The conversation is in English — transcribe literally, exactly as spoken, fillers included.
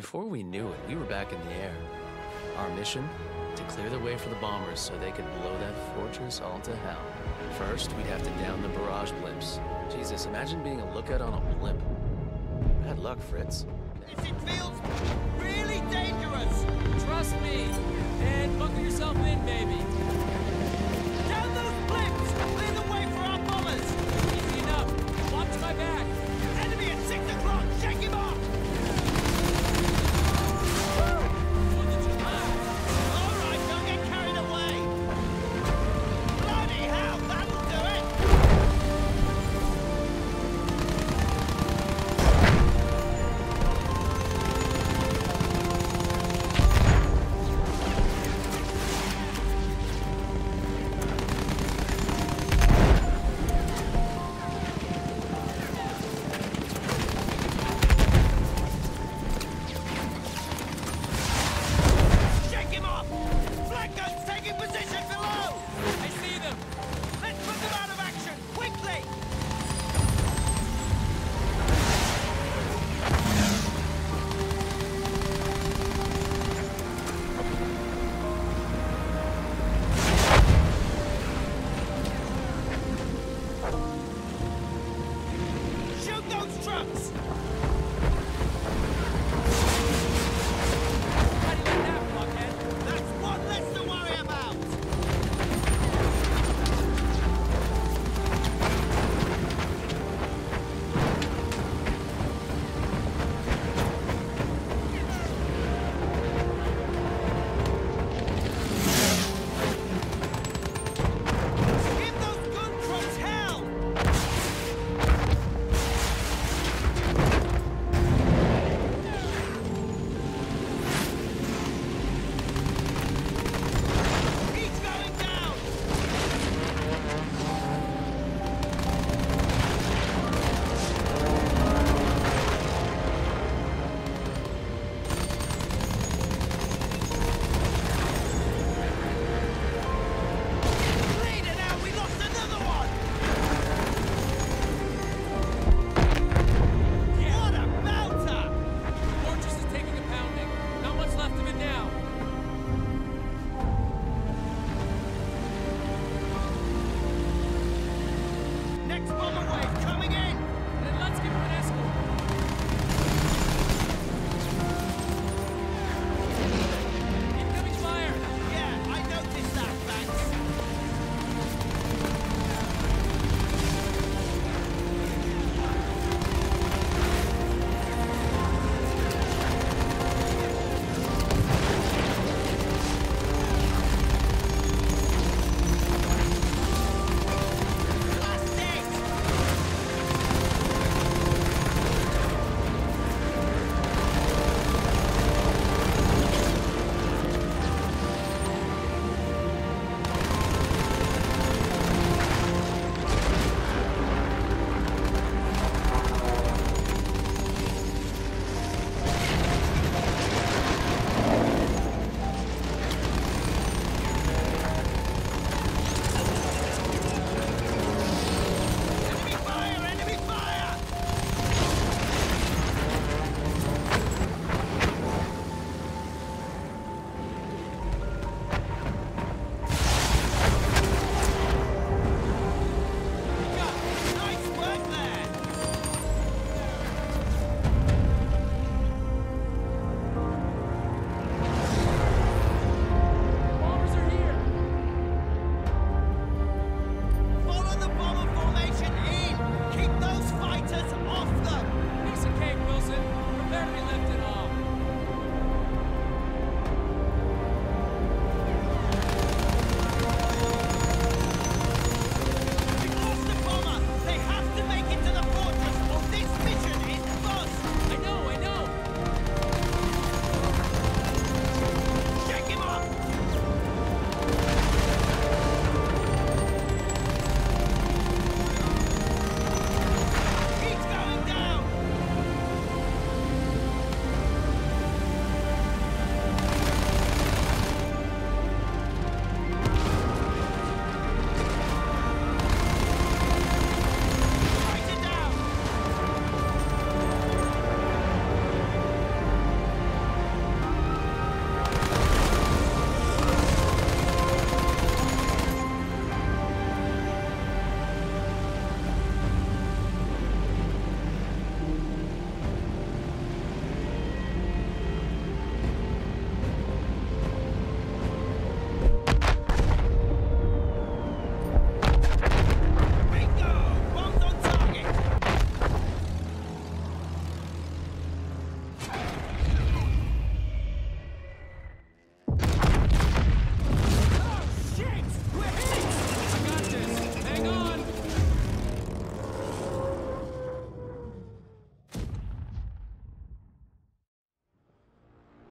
before we knew it, we were back in the air. Our mission? To clear the way for the bombers so they could blow that fortress all to hell. First, we'd have to down the barrage blimps. Jesus, imagine being a lookout on a blimp. Bad luck, Fritz. This it feels really dangerous! Trust me, and buckle yourself in, baby. Down those blimps! Clear the way for our bombers! Easy enough. Watch my back. Enemy at six o'clock! Shake him off! Alright, don't get carried away! Bloody hell, that'll do it! Shake him off! Flag guns taking position below! I see them. Let's put them out of action, quickly! Shoot those trucks!